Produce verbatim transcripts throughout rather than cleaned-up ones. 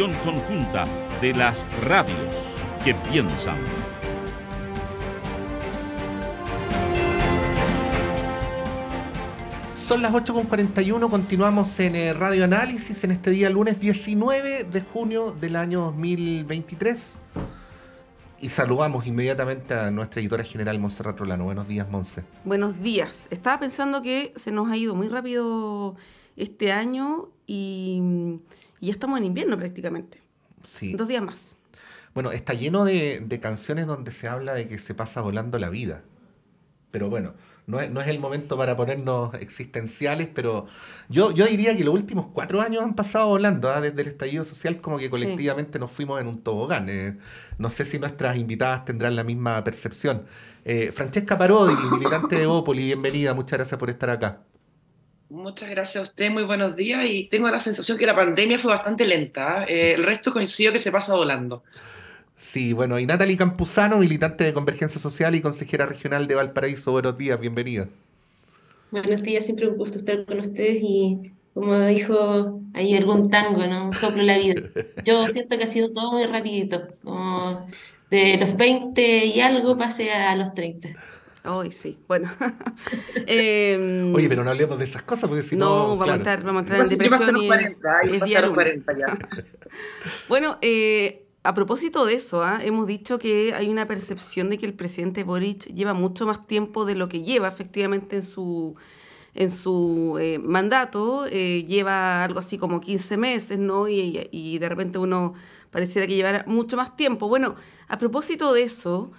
producción conjunta de las radios que piensan. Son las ocho con cuarenta y uno, continuamos en eh, Radio Análisis en este día lunes diecinueve de junio del año dos mil veintitrés. Y saludamos inmediatamente a nuestra editora general, Montserrat Rolano. Buenos días, Monse. Buenos días. Estaba pensando que se nos ha ido muy rápido este año y, y ya estamos en invierno prácticamente. Sí. Dos días más. Bueno, está lleno de, de canciones donde se habla de que se pasa volando la vida. Pero bueno, no es, no es el momento para ponernos existenciales, pero yo, yo diría que los últimos cuatro años han pasado volando, ¿eh? Desde el estallido social como que colectivamente sí. Nos fuimos en un tobogán. Eh, no sé si nuestras invitadas tendrán la misma percepción. Eh, Francesca Parodi, militante de Evópolis, bienvenida, muchas gracias por estar acá. Muchas gracias a usted, muy buenos días, y tengo la sensación que la pandemia fue bastante lenta, ¿eh? El resto coincido que se pasa volando. Sí, bueno, y Natalie Campuzano, militante de Convergencia Social y consejera regional de Valparaíso, buenos días, bienvenida. Buenos días, siempre un gusto estar con ustedes y como dijo ahí algún tango, ¿no? Un soplo la vida. Yo siento que ha sido todo muy rapidito, como de los veinte y algo pasé a los treinta. Hoy sí, bueno. eh, Oye, pero no hablemos de esas cosas porque si no... No, vamos, claro. a entrar, vamos a entrar Yo, en yo depresión. pasé los y- cuarenta, y yo es pasé día a los lunes. cuarenta ya. Bueno, eh, a propósito de eso, ¿ah? hemos dicho que hay una percepción de que el presidente Boric lleva mucho más tiempo de lo que lleva efectivamente en su, en su eh, mandato. Eh, lleva algo así como quince meses, ¿no? Y, y de repente uno pareciera que llevara mucho más tiempo. Bueno, a propósito de eso,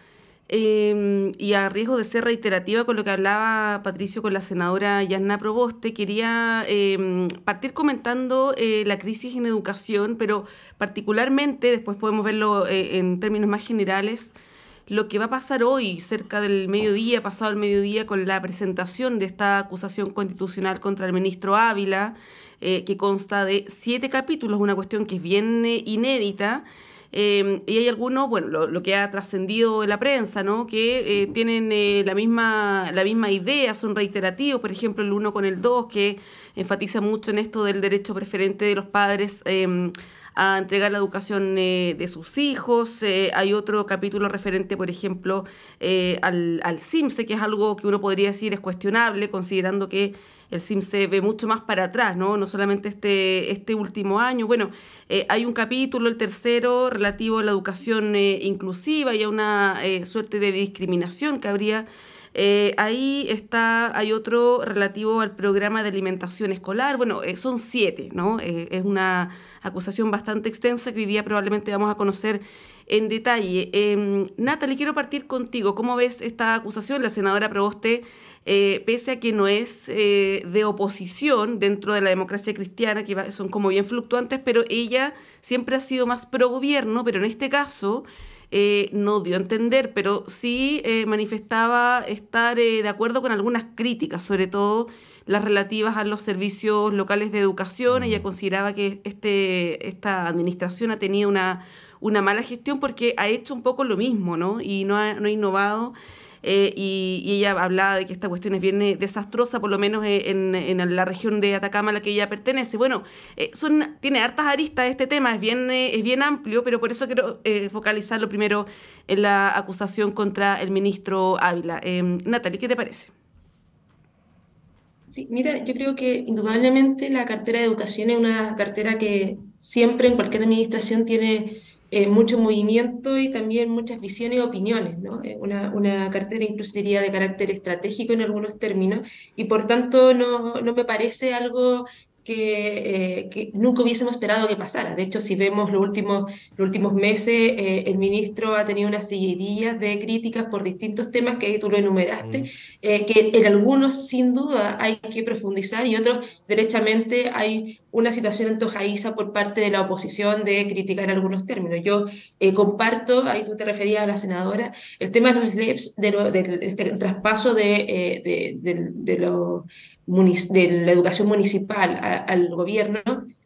eh, y a riesgo de ser reiterativa con lo que hablaba Patricio con la senadora Yasna Proboste, quería eh, partir comentando eh, la crisis en educación, pero particularmente, después podemos verlo eh, en términos más generales, lo que va a pasar hoy, cerca del mediodía, pasado el mediodía, con la presentación de esta acusación constitucional contra el ministro Ávila, eh, que consta de siete capítulos, una cuestión que es bien eh, inédita. Eh, y hay algunos, bueno, lo, lo que ha trascendido en la prensa, ¿no? Que eh, tienen eh, la misma, la misma idea, son reiterativos, por ejemplo, el uno con el dos, que enfatiza mucho en esto del derecho preferente de los padres eh, a entregar la educación eh, de sus hijos. Eh, hay otro capítulo referente, por ejemplo, eh, al, al CIMSE, que es algo que uno podría decir es cuestionable, considerando que el CIMSE ve mucho más para atrás, ¿no? No solamente este, este último año. Bueno, eh, hay un capítulo, el tercero, relativo a la educación eh, inclusiva y a una eh, suerte de discriminación que habría. Eh, ahí está, hay otro relativo al programa de alimentación escolar. Bueno, eh, son siete, ¿no? Eh, es una acusación bastante extensa que hoy día probablemente vamos a conocer en detalle. Eh, Natalie, quiero partir contigo. ¿Cómo ves esta acusación? La senadora Proboste, eh, pese a que no es eh, de oposición dentro de la democracia cristiana, que va, son como bien fluctuantes, pero ella siempre ha sido más pro gobierno, pero en este caso eh, no dio a entender, pero sí eh, manifestaba estar eh, de acuerdo con algunas críticas, sobre todo las relativas a los servicios locales de educación. Ella consideraba que este, esta administración ha tenido una, una mala gestión porque ha hecho un poco lo mismo, ¿no? Y no ha, no ha innovado. Eh, y, y ella hablaba de que esta cuestión es bien eh, desastrosa, por lo menos eh, en, en la región de Atacama a la que ella pertenece. Bueno, eh, son, tiene hartas aristas este tema, es bien, eh, es bien amplio, pero por eso quiero eh, focalizarlo primero en la acusación contra el ministro Ávila. Eh, Natalie, ¿qué te parece? Sí, mira, yo creo que indudablemente la cartera de educación es una cartera que siempre en cualquier administración tiene eh, mucho movimiento y también muchas visiones y opiniones, ¿no? Eh, una, una cartera incluso diría de carácter estratégico en algunos términos y por tanto no, no me parece algo que, eh, que nunca hubiésemos esperado que pasara. De hecho, si vemos los últimos, los últimos meses, eh, el ministro ha tenido una seguidilla de críticas por distintos temas que ahí tú lo enumeraste, Mm. eh, que en algunos sin duda hay que profundizar y otros derechamente hay una situación antojadiza por parte de la oposición de criticar algunos términos. Yo eh, comparto, ahí tú te referías a la senadora, el tema de los L E Ps, de lo, del este, traspaso de, eh, de, de, de, lo, de la educación municipal a, al gobierno.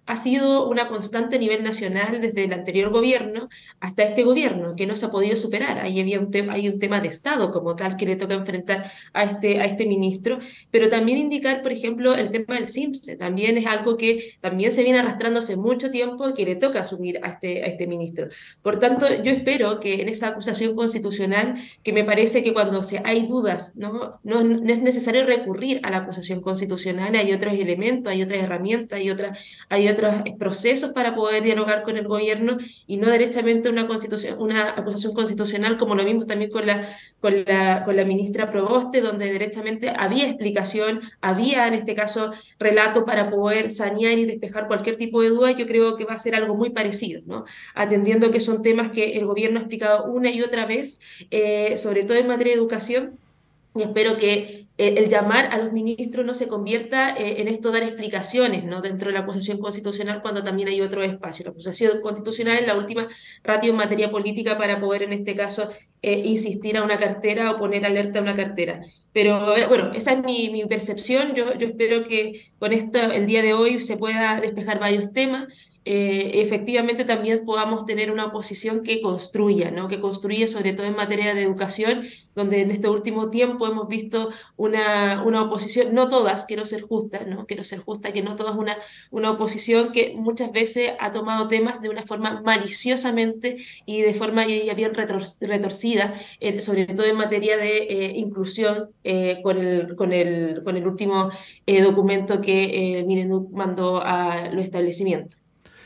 ha sido una constante a nivel nacional desde el anterior gobierno hasta este gobierno, que no se ha podido superar. Ahí había un tema, hay un tema de Estado como tal que le toca enfrentar a este, a este ministro, pero también indicar, por ejemplo, el tema del SIMSSTE, también es algo que también se viene arrastrando hace mucho tiempo y que le toca asumir a este, a este ministro. Por tanto, yo espero que en esa acusación constitucional, que me parece que cuando se, hay dudas, ¿no? No, no es necesario recurrir a la acusación constitucional, hay otros elementos, hay otras herramientas, hay, otra, hay otros procesos para poder dialogar con el gobierno y no directamente una, constitución, una acusación constitucional, como lo vimos también con la, con la, con la ministra Proboste, donde directamente había explicación, había en este caso relato para poder sanear y despejar cualquier tipo de duda. Yo creo que va a ser algo muy parecido, ¿no? Atendiendo que son temas que el gobierno ha explicado una y otra vez, eh, sobre todo en materia de educación, y espero que eh, el llamar a los ministros no se convierta eh, en esto dar explicaciones, ¿no? Dentro de la acusación constitucional, cuando también hay otro espacio. La acusación constitucional es la última ratio en materia política para poder, en este caso, eh, insistir a una cartera o poner alerta a una cartera. Pero eh, bueno, esa es mi, mi percepción. Yo, yo espero que con esto, el día de hoy, se pueda despejar varios temas. Eh, efectivamente también podamos tener una oposición que construya, ¿no? Que construya sobre todo en materia de educación, donde en este último tiempo hemos visto una, una oposición, no todas, quiero ser justa, ¿no? Quiero ser justa, que no todas una, una oposición que muchas veces ha tomado temas de una forma maliciosamente y de forma ya bien retor retorcida, eh, sobre todo en materia de eh, inclusión, eh, con, el, con, el, con el último eh, documento que eh, Mineduc mandó a los establecimientos.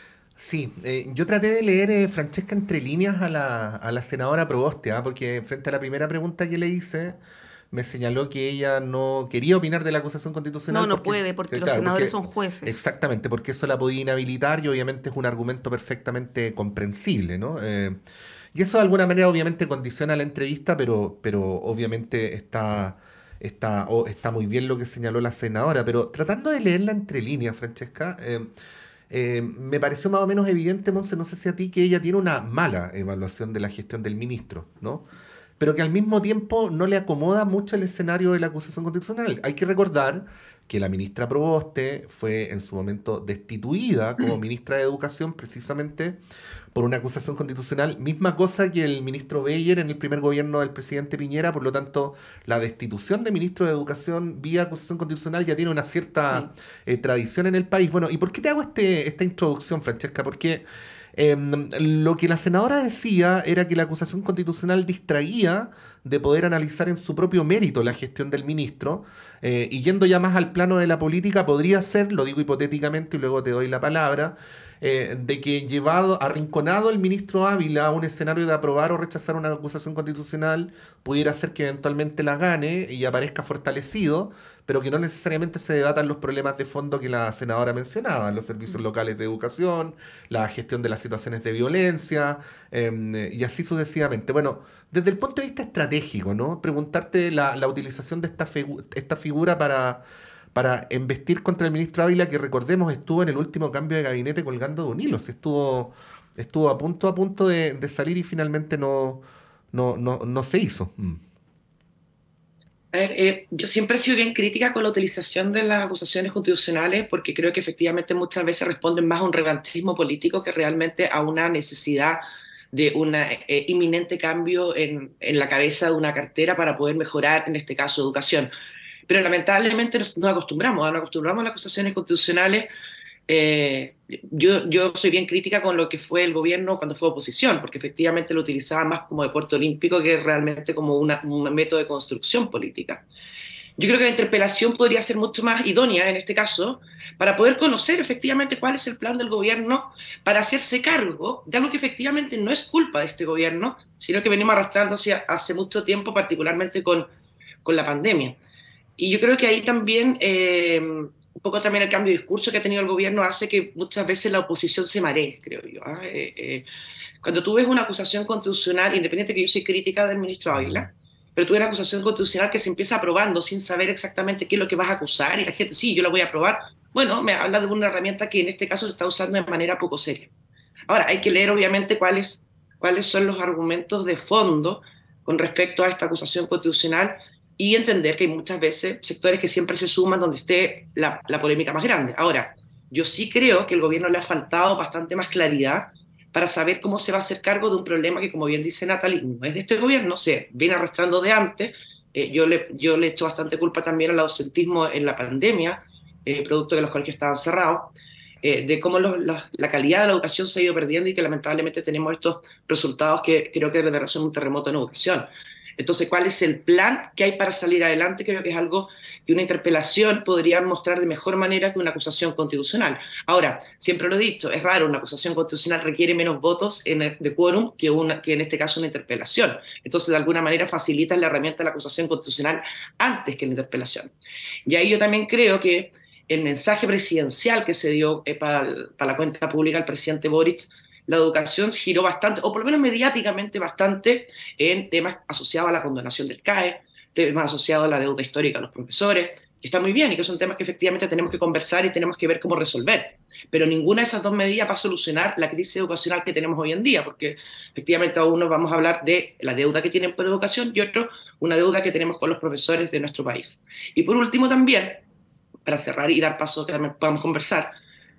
Sí, eh, yo traté de leer, eh, Francesca, entre líneas a la, a la senadora Proboste, ¿ah? Porque frente a la primera pregunta que le hice, me señaló que ella no quería opinar de la acusación constitucional. No, no porque, puede, porque que, los claro, senadores porque- son jueces. Exactamente, porque eso la podía inhabilitar y obviamente es un argumento perfectamente comprensible, ¿no? Eh, y eso de alguna manera obviamente condiciona la entrevista, pero, pero obviamente está, está, o está muy bien lo que señaló la senadora. Pero tratando de leerla entre líneas, Francesca, eh, eh, me pareció más o menos evidente, Monse, no sé si a ti, que ella tiene una mala evaluación de la gestión del ministro, ¿no? Pero que al mismo tiempo no le acomoda mucho el escenario de la acusación constitucional. Hay que recordar que la ministra Proboste fue en su momento destituida como ministra de Educación precisamente por una acusación constitucional, misma cosa que el ministro Beyer en el primer gobierno del presidente Piñera. Por lo tanto, la destitución de ministro de Educación vía acusación constitucional ya tiene una cierta Sí. eh, tradición en el país. Bueno, ¿y por qué te hago este, esta introducción, Francesca? Porque em, lo que la senadora decía era que la acusación constitucional distraía de poder analizar en su propio mérito la gestión del ministro, eh, y yendo ya más al plano de la política, podría ser, lo digo hipotéticamente y luego te doy la palabra, eh, de que llevado, arrinconado el ministro Ávila a un escenario de aprobar o rechazar una acusación constitucional, pudiera ser que eventualmente la gane y aparezca fortalecido, pero que no necesariamente se debatan los problemas de fondo que la senadora mencionaba, los servicios locales de educación, la gestión de las situaciones de violencia, eh, y así sucesivamente. Bueno, desde el punto de vista estratégico, ¿no? Preguntarte la, la utilización de esta, figu- esta figura para, para embestir contra el ministro Ávila, que recordemos estuvo en el último cambio de gabinete colgando de un hilo, si estuvo, estuvo a punto a punto de, de salir y finalmente no, no, no, no se hizo. Mm. A ver, eh, yo siempre he sido bien crítica con la utilización de las acusaciones constitucionales porque creo que efectivamente muchas veces responden más a un revanchismo político que realmente a una necesidad de un eh, inminente cambio en, en la cabeza de una cartera para poder mejorar, en este caso, educación. Pero lamentablemente nos, nos acostumbramos, nos acostumbramos a las acusaciones constitucionales. Eh, yo, yo soy bien crítica con lo que fue el gobierno cuando fue oposición, porque efectivamente lo utilizaba más como deporte olímpico que realmente como una, un método de construcción política. Yo creo que la interpelación podría ser mucho más idónea en este caso para poder conocer efectivamente cuál es el plan del gobierno para hacerse cargo de algo que efectivamente no es culpa de este gobierno, sino que venimos arrastrando hacia, hace mucho tiempo, particularmente con, con la pandemia. Y yo creo que ahí también, eh, un poco también el cambio de discurso que ha tenido el gobierno hace que muchas veces la oposición se maree, creo yo. ¿eh? Eh, eh, cuando tú ves una acusación constitucional, independiente que yo soy crítica del ministro Ávila, pero tú ves una acusación constitucional que se empieza aprobando sin saber exactamente qué es lo que vas a acusar, y la gente, sí, yo la voy a aprobar. Bueno, me habla de una herramienta que en este caso se está usando de manera poco seria. Ahora, hay que leer obviamente cuáles, cuáles son los argumentos de fondo con respecto a esta acusación constitucional y entender que hay muchas veces sectores que siempre se suman donde esté la, la polémica más grande. Ahora, Yo sí creo que el gobierno le ha faltado bastante más claridad para saber cómo se va a hacer cargo de un problema que, como bien dice Natalie, no es de este gobierno, se viene arrastrando de antes. Eh, yo, le, yo le echo bastante culpa también al ausentismo en la pandemia, eh, producto de que los colegios estaban cerrados, eh, de cómo los, los, la calidad de la educación se ha ido perdiendo y que lamentablemente tenemos estos resultados que creo que de verdad son un terremoto en educación. Entonces, ¿cuál es el plan que hay para salir adelante? Creo que es algo que una interpelación podría mostrar de mejor manera que una acusación constitucional. Ahora, siempre lo he dicho, es raro, una acusación constitucional requiere menos votos en el, de quórum que, una, que en este caso una interpelación. Entonces, de alguna manera facilitas la herramienta de la acusación constitucional antes que la interpelación. Y ahí yo también creo que el mensaje presidencial que se dio eh, para, para la cuenta pública al presidente Boric, la educación giró bastante, o por lo menos mediáticamente bastante, en temas asociados a la condonación del C A E, temas asociados a la deuda histórica de los profesores, que está muy bien y que son temas que efectivamente tenemos que conversar y tenemos que ver cómo resolver. Pero ninguna de esas dos medidas va a solucionar la crisis educacional que tenemos hoy en día, porque efectivamente a uno vamos a hablar de la deuda que tienen por educación y otro, una deuda que tenemos con los profesores de nuestro país. Y por último también, para cerrar y dar paso a que también podamos conversar,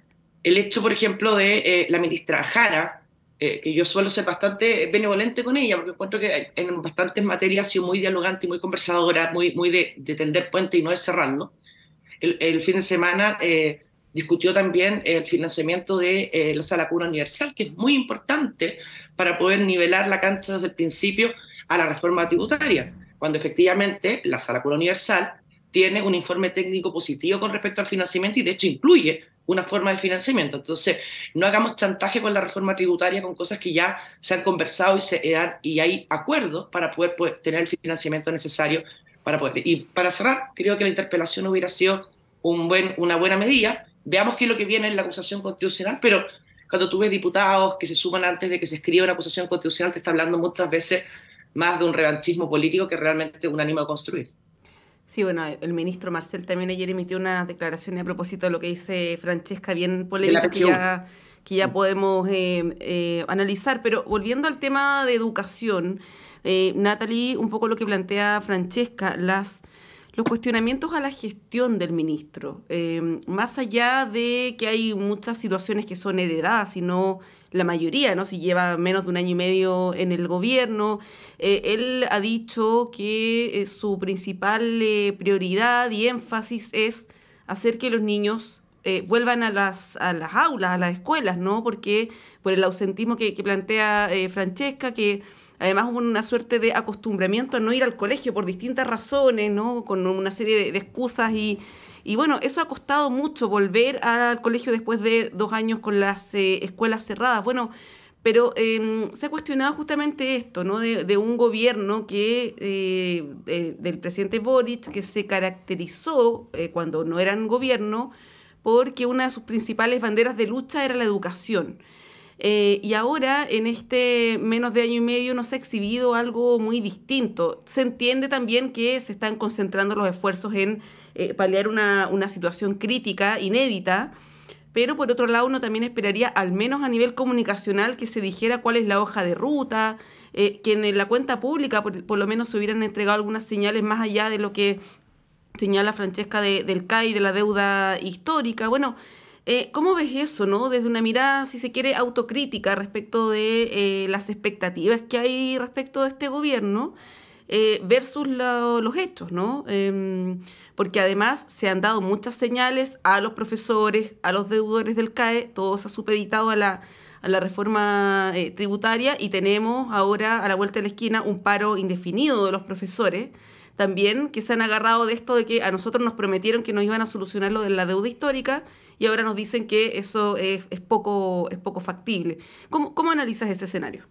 el hecho, por ejemplo, de eh, la ministra Jara, eh, que yo suelo ser bastante benevolente con ella, porque encuentro que en bastantes materias ha sido muy dialogante y muy conversadora, muy, muy de, de tender puente y no de cerrarlo. El, el fin de semana eh, discutió también el financiamiento de eh, la Sala Cuna Universal, que es muy importante para poder nivelar la cancha desde el principio a la reforma tributaria, cuando efectivamente la Sala Cuna Universal tiene un informe técnico positivo con respecto al financiamiento y de hecho incluye una forma de financiamiento. Entonces, no hagamos chantaje con la reforma tributaria con cosas que ya se han conversado y, se, y hay acuerdos para poder, poder tener el financiamiento necesario para poder. Y para cerrar, creo que la interpelación hubiera sido un buen, una buena medida. Veamos qué es lo que viene en la acusación constitucional, pero cuando tú ves diputados que se suman antes de que se escriba una acusación constitucional, te está hablando muchas veces más de un revanchismo político que realmente un ánimo a construir. Sí, bueno, el ministro Marcel también ayer emitió unas declaraciones a propósito de lo que dice Francesca, bien polémica, que ya, que ya podemos eh, eh, analizar. Pero volviendo al tema de educación, eh, Natalie, un poco lo que plantea Francesca, las, los cuestionamientos a la gestión del ministro. Eh, más allá de que hay muchas situaciones que son heredadas, sino la mayoría, ¿no? Si lleva menos de un año y medio en el gobierno, eh, él ha dicho que eh, su principal eh, prioridad y énfasis es hacer que los niños eh, vuelvan a las, a las aulas, a las escuelas, ¿no? Porque por el ausentismo que, que plantea eh, Francesca, que además hubo una suerte de acostumbramiento a no ir al colegio por distintas razones, ¿no? Con una serie de, de excusas y... Y bueno, eso ha costado mucho, volver al colegio después de dos años con las eh, escuelas cerradas. Bueno, pero eh, se ha cuestionado justamente esto, ¿no? De, de un gobierno que, eh, de, del presidente Boric, que se caracterizó eh, cuando no eran gobierno, porque una de sus principales banderas de lucha era la educación. Eh, y ahora, en este menos de año y medio, nos ha exhibido algo muy distinto. Se entiende también que se están concentrando los esfuerzos en eh, paliar una, una situación crítica, inédita, pero por otro lado uno también esperaría, al menos a nivel comunicacional, que se dijera cuál es la hoja de ruta, eh, que en la cuenta pública por, por lo menos se hubieran entregado algunas señales más allá de lo que señala Francesca de, del C A I, de la deuda histórica. Bueno, Eh, ¿cómo ves eso, no? Desde una mirada, si se quiere, autocrítica respecto de eh, las expectativas que hay respecto de este gobierno eh, versus la, los hechos, ¿no? Eh, porque además se han dado muchas señales a los profesores, a los deudores del C A E, todo se ha supeditado a la, a la reforma eh, tributaria y tenemos ahora a la vuelta de la esquina un paro indefinido de los profesores, también que se han agarrado de esto de que a nosotros nos prometieron que nos iban a solucionar lo de la deuda histórica y ahora nos dicen que eso es, es, poco, es poco factible. ¿Cómo, cómo analizas ese escenario?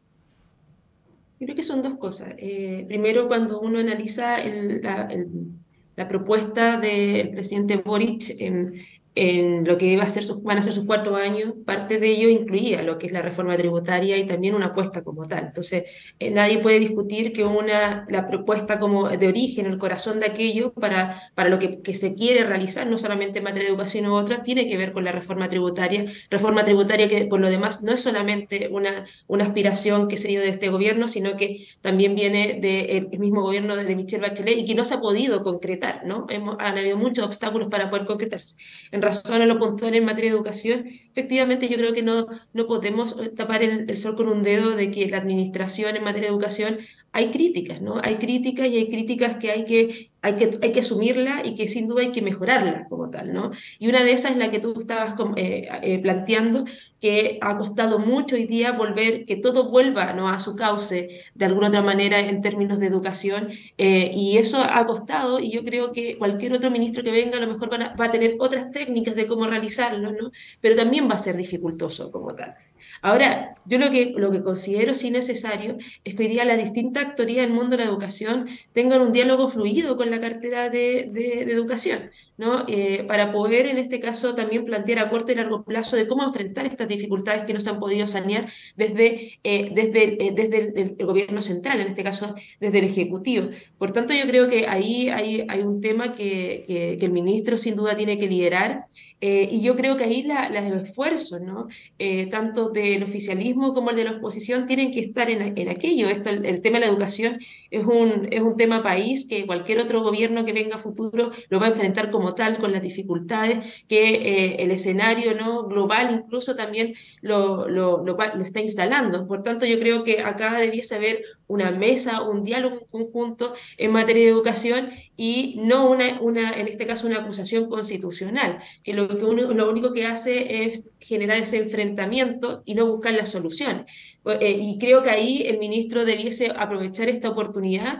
Yo creo que son dos cosas. Eh, primero, cuando uno analiza el, la, el, la propuesta del presidente Boric en, en lo que iba a ser sus, van a ser sus cuatro años, parte de ello incluía lo que es la reforma tributaria y también una apuesta como tal. Entonces, eh, nadie puede discutir que una, la propuesta como de origen, el corazón de aquello, para, para lo que, que se quiere realizar, no solamente en materia de educación u otras, tiene que ver con la reforma tributaria. Reforma tributaria que, por lo demás, no es solamente una, una aspiración que se dio de este gobierno, sino que también viene del de mismo gobierno de Michelle Bachelet y que no se ha podido concretar, ¿no? Hemos, han habido muchos obstáculos para poder concretarse. En razón a lo puntual en materia de educación, efectivamente yo creo que no, no podemos tapar el, el sol con un dedo de que la administración en materia de educación hay críticas, ¿no? Hay críticas y hay críticas que hay que, hay que, hay que asumirlas y que sin duda hay que mejorarlas como tal, ¿no? Y una de esas es la que tú estabas eh, eh, planteando, que ha costado mucho hoy día volver, que todo vuelva, ¿no?, a su cauce de alguna otra manera en términos de educación, eh, y eso ha costado, y yo creo que cualquier otro ministro que venga a lo mejor va a, va a tener otras técnicas de cómo realizarlo, ¿no? Pero también va a ser dificultoso como tal. Ahora, yo lo que, lo que considero sí necesario es que hoy día las distintas actorías del mundo de la educación tengan un diálogo fluido con la cartera de, de, de educación, ¿no? Eh, para poder, en este caso, también plantear a corto y largo plazo de cómo enfrentar estas dificultades que no se han podido sanear desde, eh, desde, eh, desde el, el gobierno central, en este caso, desde el Ejecutivo. Por tanto, yo creo que ahí hay, hay un tema que, que, que el ministro sin duda tiene que liderar, eh, y yo creo que ahí la, los esfuerzos, ¿no?, eh, tanto del oficialismo como el de la oposición tienen que estar en, en aquello. Esto, el, el tema de la educación es un, es un tema país que cualquier otro gobierno que venga a futuro lo va a enfrentar como tal, con las dificultades que eh, el escenario, ¿no?, global incluso también lo, lo, lo, lo está instalando. Por tanto, yo creo que acá debiese haber una mesa, un diálogo conjunto en materia de educación y no una, una en este caso una acusación constitucional, que lo, que uno, lo único que hace es generar ese enfrentamiento y no buscar las soluciones. Eh, y creo que ahí el ministro debiese aprovechar esta oportunidad,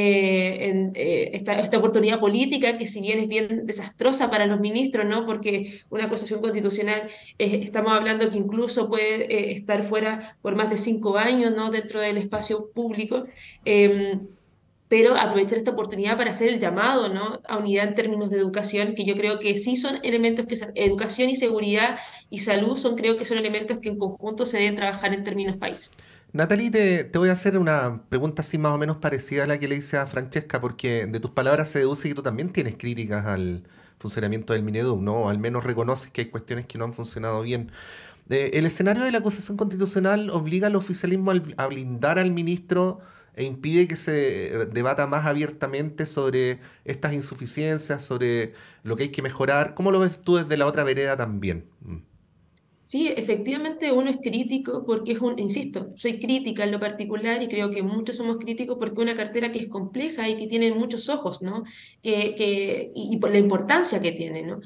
eh, en, eh, esta, esta oportunidad política, que si bien es bien desastrosa para los ministros, ¿no?, porque una acusación constitucional, eh, estamos hablando que incluso puede eh, estar fuera por más de cinco años, ¿no?, dentro del espacio público, eh, pero aprovechar esta oportunidad para hacer el llamado, ¿no?, a unidad en términos de educación, que yo creo que sí son elementos que educación y seguridad y salud son, creo que son elementos que en conjunto se deben trabajar en términos país. Natalie, te, te voy a hacer una pregunta así más o menos parecida a la que le hice a Francesca, porque de tus palabras se deduce que tú también tienes críticas al funcionamiento del Mineduc, ¿no? O al menos reconoces que hay cuestiones que no han funcionado bien. Eh, el escenario de la acusación constitucional obliga al oficialismo al- a blindar al ministro e impide que se eh, debata más abiertamente sobre estas insuficiencias, sobre lo que hay que mejorar. ¿Cómo lo ves tú desde la otra vereda también? Mm. Sí, efectivamente uno es crítico porque es un, insisto, soy crítica en lo particular y creo que muchos somos críticos porque es una cartera que es compleja y que tiene muchos ojos, ¿no? Que, que, y, y por la importancia que tiene, ¿no?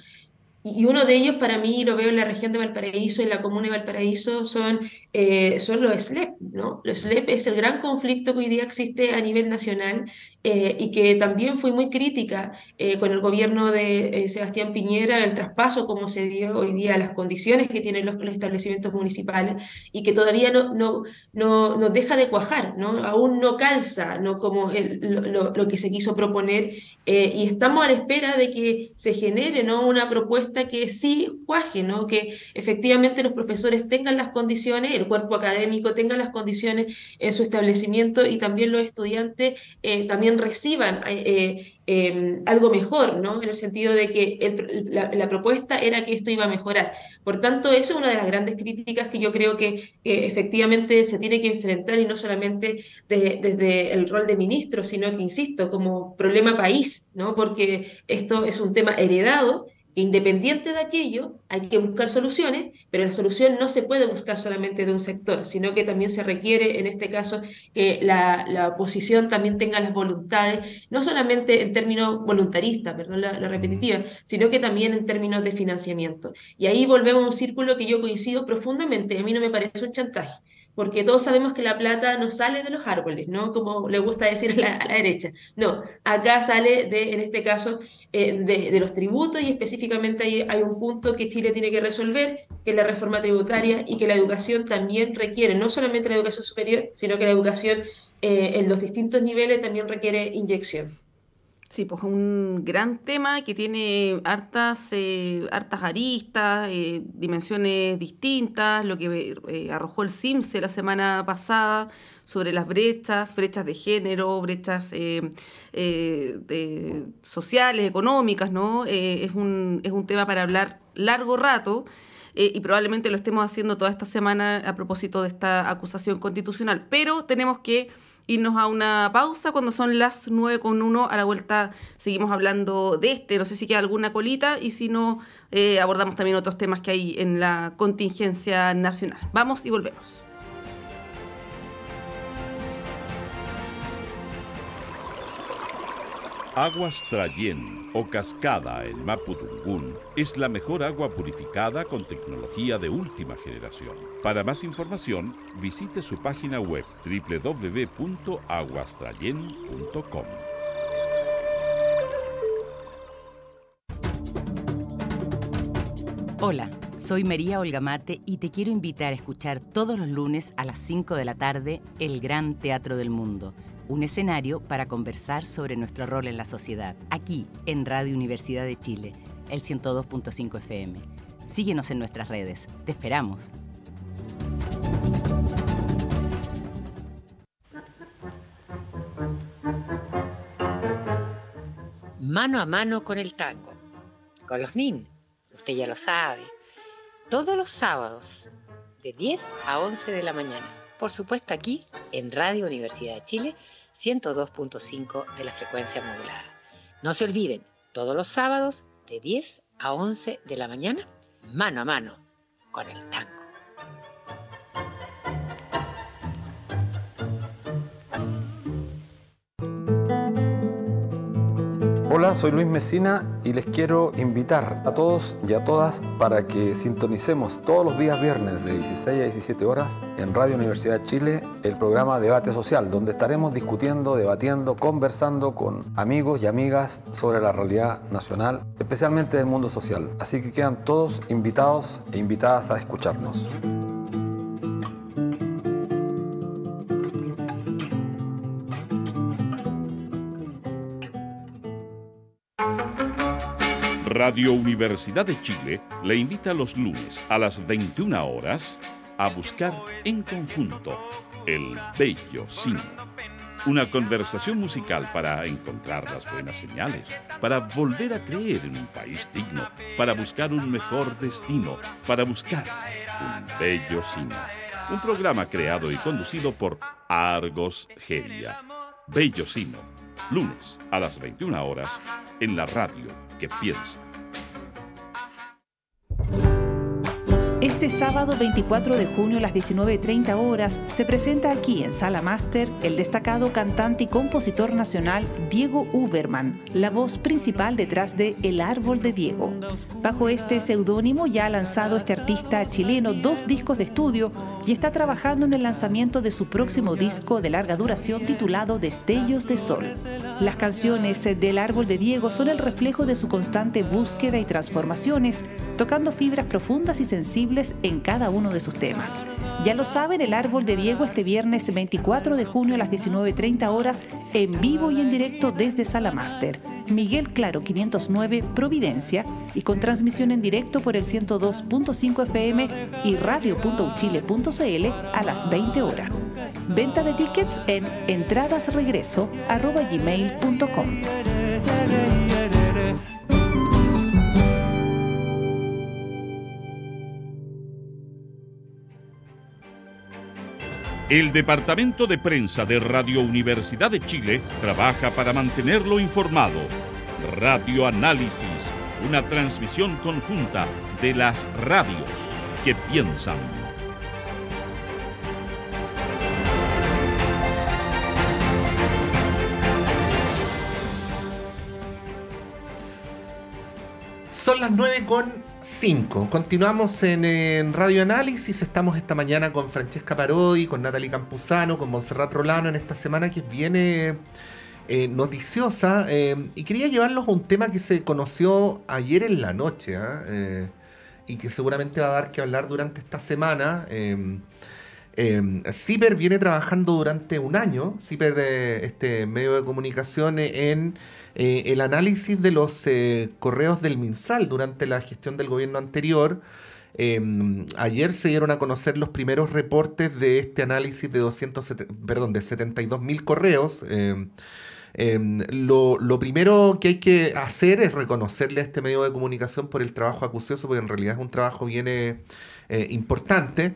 Y uno de ellos, para mí, lo veo en la región de Valparaíso, en la comuna de Valparaíso, son, eh, son los S L E P, ¿no? Los S L E P es el gran conflicto que hoy día existe a nivel nacional, eh, y que también fui muy crítica eh, con el gobierno de eh, Sebastián Piñera, el traspaso como se dio hoy día, las condiciones que tienen los, los establecimientos municipales y que todavía no, no, no, no deja de cuajar, ¿no? Aún no calza, ¿no?, como el, lo, lo, lo que se quiso proponer, eh, y estamos a la espera de que se genere, ¿no?, una propuesta que sí cuaje, ¿no?, que efectivamente los profesores tengan las condiciones, el cuerpo académico tenga las condiciones en su establecimiento y también los estudiantes eh, también reciban eh, eh, algo mejor, ¿no?, en el sentido de que el, la, la, propuesta era que esto iba a mejorar. Por tanto, eso es una de las grandes críticas que yo creo que, que efectivamente se tiene que enfrentar, y no solamente desde, desde el rol de ministro, sino que, insisto, como problema país, ¿no?, porque esto es un tema heredado, que independiente de aquello hay que buscar soluciones, pero la solución no se puede buscar solamente de un sector, sino que también se requiere, en este caso, que la, la oposición también tenga las voluntades, no solamente en términos voluntaristas, perdón la, la repetitiva, sino que también en términos de financiamiento. Y ahí volvemos a un círculo que yo coincido profundamente, a mí no me parece un chantaje, porque todos sabemos que la plata no sale de los árboles, ¿no?, como le gusta decir a la, a la derecha. No, acá sale de, en este caso, eh, de, de los tributos, y específicamente hay, hay un punto que Chile tiene que resolver, que es la reforma tributaria, y que la educación también requiere, no solamente la educación superior, sino que la educación eh, en los distintos niveles también requiere inyección. Sí, pues un gran tema que tiene hartas, eh, hartas aristas, eh, dimensiones distintas, lo que eh, arrojó el CIMSE la semana pasada sobre las brechas, brechas de género, brechas eh, eh, de, sociales, económicas, ¿no? Eh, es un, es un tema para hablar largo rato. Eh, y probablemente lo estemos haciendo toda esta semana a propósito de esta acusación constitucional. Pero tenemos que irnos a una pausa cuando son las nueve con uno. A la vuelta seguimos hablando de este, no sé si queda alguna colita, y si no, eh, abordamos también otros temas que hay en la contingencia nacional. Vamos y volvemos. Aguas Trayén o Cascada en Mapudungún es la mejor agua purificada con tecnología de última generación. Para más información, visite su página web doble u doble u doble u punto aguas trayén punto com. Hola, soy María Olga Mate y te quiero invitar a escuchar todos los lunes a las cinco de la tarde El Gran Teatro del Mundo, un escenario para conversar sobre nuestro rol en la sociedad, aquí en Radio Universidad de Chile, el ciento dos punto cinco F M. Síguenos en nuestras redes, te esperamos. Mano a mano con el tango, con los Nin, usted ya lo sabe, todos los sábados de diez a once de la mañana, por supuesto aquí en Radio Universidad de Chile, ciento dos punto cinco de la frecuencia modulada. No se olviden, todos los sábados de diez a once de la mañana, mano a mano con el tango. Hola, soy Luis Mesina y les quiero invitar a todos y a todas para que sintonicemos todos los días viernes de dieciséis a diecisiete horas en Radio Universidad de Chile el programa Debate Social, donde estaremos discutiendo, debatiendo, conversando con amigos y amigas sobre la realidad nacional, especialmente del mundo social. Así que quedan todos invitados e invitadas a escucharnos. Radio Universidad de Chile le invita los lunes a las veintiuna horas a buscar en conjunto el Bello Cine. Una conversación musical para encontrar las buenas señales, para volver a creer en un país digno, para buscar un mejor destino, para buscar un bello cine. Un programa creado y conducido por Argos Geria. Bello Cine, lunes a las veintiuna horas en la radio que piensa. Este sábado veinticuatro de junio a las diecinueve treinta horas se presenta aquí en Sala Máster el destacado cantante y compositor nacional Diego Uberman, la voz principal detrás de El Árbol de Diego. Bajo este seudónimo ya ha lanzado este artista chileno dos discos de estudio y está trabajando en el lanzamiento de su próximo disco de larga duración titulado Destellos de Sol. Las canciones del Árbol de Diego son el reflejo de su constante búsqueda y transformaciones, tocando fibras profundas y sensibles en cada uno de sus temas. Ya lo saben, El Árbol de Diego este viernes veinticuatro de junio a las diecinueve treinta horas en vivo y en directo desde Sala Máster, Miguel Claro quinientos nueve, Providencia, y con transmisión en directo por el ciento dos punto cinco F M y radio punto u chile punto c l a las veinte horas. Venta de tickets en entradasregreso arroba gmail punto com. El Departamento de Prensa de Radio Universidad de Chile trabaja para mantenerlo informado. Radio Análisis, una transmisión conjunta de las radios que piensan. Son las nueve con cinco. Continuamos en, en Radio Análisis. Estamos esta mañana con Francesca Parodi, con Natalie Campuzano, con Montserrat Rolano en esta semana que viene eh, noticiosa. Eh, y quería llevarlos a un tema que se conoció ayer en la noche, ¿eh? Eh, y que seguramente va a dar que hablar durante esta semana. Eh, eh, CIPER viene trabajando durante un año, CIPER, eh, este medio de comunicación, en Eh, el análisis de los eh, correos del MinSal durante la gestión del gobierno anterior. Eh, ayer se dieron a conocer los primeros reportes de este análisis de doscientos, perdón, de setenta y dos mil correos. Eh, eh, lo, lo primero que hay que hacer es reconocerle a este medio de comunicación por el trabajo acucioso, porque en realidad es un trabajo bien eh, eh, importante.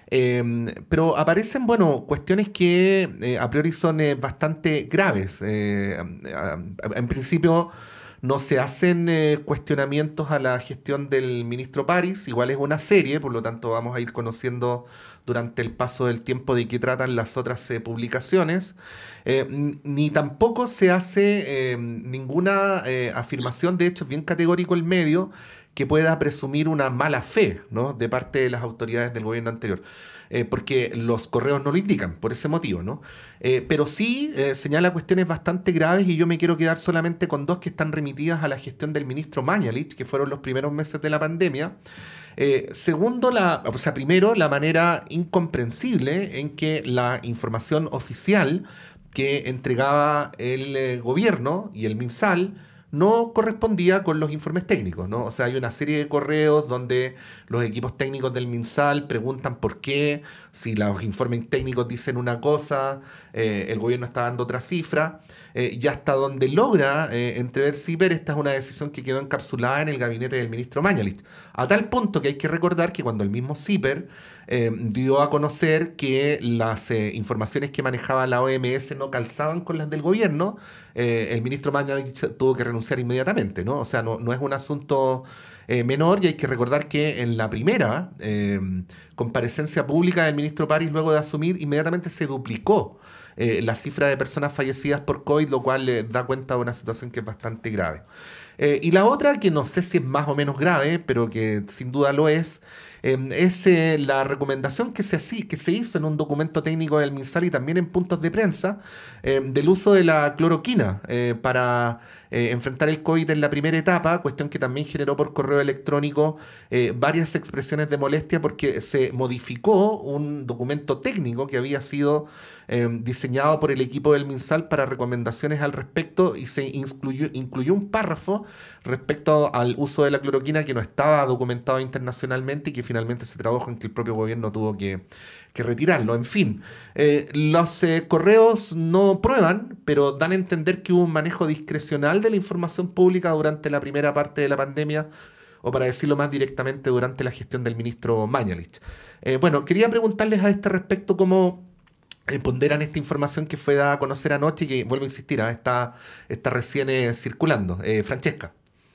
Eh, pero aparecen, bueno, cuestiones que eh, a priori son eh, bastante graves. Eh, a- a- en principio no se hacen eh, cuestionamientos a la gestión del ministro París, igual es una serie, por lo tanto vamos a ir conociendo durante el paso del tiempo de qué tratan las otras eh, publicaciones. Eh, n- ni tampoco se hace eh, ninguna eh, afirmación, de hecho es bien categórico el medio, que pueda presumir una mala fe, ¿no?, de parte de las autoridades del gobierno anterior. Eh, porque los correos no lo indican, por ese motivo, ¿no? Eh, pero sí eh, señala cuestiones bastante graves y yo me quiero quedar solamente con dos que están remitidas a la gestión del ministro Mañalich, que fueron los primeros meses de la pandemia. Eh, segundo, la, o sea, primero, la manera incomprensible en que la información oficial que entregaba el eh, gobierno y el MinSal no correspondía con los informes técnicos, ¿no? O sea, hay una serie de correos donde los equipos técnicos del MinSal preguntan por qué, si los informes técnicos dicen una cosa, eh, el gobierno está dando otra cifra, eh, y hasta donde logra eh, entrever CIPER, esta es una decisión que quedó encapsulada en el gabinete del ministro Mañalich. A tal punto que hay que recordar que cuando el mismo CIPER eh, dio a conocer que las eh, informaciones que manejaba la O M S no calzaban con las del gobierno, eh, el ministro Mañalich tuvo que renunciar inmediatamente, ¿no? O sea, no, no es un asunto eh, menor, y hay que recordar que en la primera eh, comparecencia pública del ministro París, luego de asumir, inmediatamente se duplicó eh, la cifra de personas fallecidas por COVID, lo cual eh, da cuenta de una situación que es bastante grave. Eh, y la otra, que no sé si es más o menos grave, pero que sin duda lo es, eh, es eh, la recomendación que se, así, que se hizo en un documento técnico del MinSal y también en puntos de prensa, eh, del uso de la cloroquina eh, para eh, enfrentar el COVID en la primera etapa, cuestión que también generó por correo electrónico eh, varias expresiones de molestia porque se modificó un documento técnico que había sido eh, diseñado por el equipo del MinSal para recomendaciones al respecto, y se incluyó, incluyó un párrafo respecto al uso de la cloroquina que no estaba documentado internacionalmente y que finalmente se tradujo en que el propio gobierno tuvo que, que retirarlo. En fin, eh, los eh, correos no prueban, pero dan a entender que hubo un manejo discrecional de la información pública durante la primera parte de la pandemia, o para decirlo más directamente, durante la gestión del ministro Mañalich. Eh, bueno, quería preguntarles a este respecto cómo eh, ponderan esta información que fue dada a conocer anoche y que, vuelvo a insistir, ¿ah? está, está recién eh, circulando. Eh, Francesca.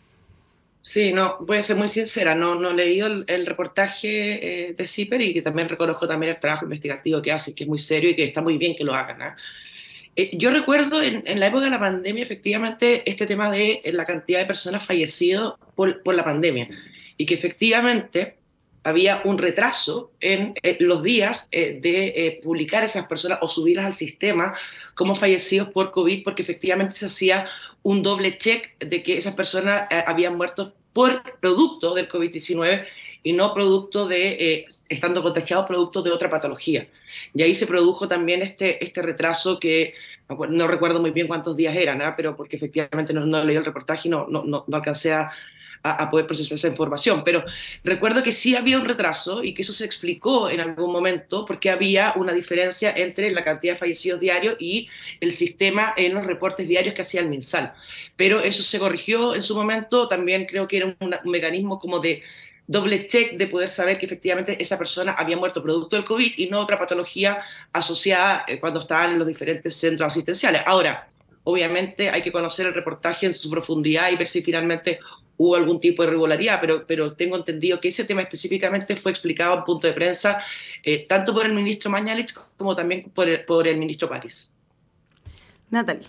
Sí, no, voy a ser muy sincera, no, no he leído el, el reportaje eh, de CIPER, y que también reconozco también el trabajo investigativo que hacen, que es muy serio y que está muy bien que lo hagan, ¿eh? Eh, yo recuerdo en, en la época de la pandemia, efectivamente, este tema de eh, la cantidad de personas fallecidas por, por la pandemia, y que efectivamente había un retraso en eh, los días eh, de eh, publicar esas personas o subirlas al sistema como fallecidos por COVID, porque efectivamente se hacía un doble check de que esas personas eh, habían muerto por producto del COVID diecinueve y no producto de, eh, estando contagiados, producto de otra patología. Y ahí se produjo también este, este retraso que no recuerdo muy bien cuántos días eran, ¿eh? Pero porque efectivamente no, no leí el reportaje y no, no, no, no alcancé a, a, a poder procesar esa información. Pero recuerdo que sí había un retraso y que eso se explicó en algún momento porque había una diferencia entre la cantidad de fallecidos diarios y el sistema en los reportes diarios que hacía el MinSal. Pero eso se corrigió en su momento. También creo que era un, un mecanismo como de doble check de poder saber que efectivamente esa persona había muerto producto del COVID y no otra patología asociada eh, cuando estaban en los diferentes centros asistenciales. Ahora, obviamente hay que conocer el reportaje en su profundidad y ver si finalmente hubo algún tipo de irregularidad, pero, pero tengo entendido que ese tema específicamente fue explicado en punto de prensa eh, tanto por el ministro Mañalich como también por el, por el ministro París. Natalie.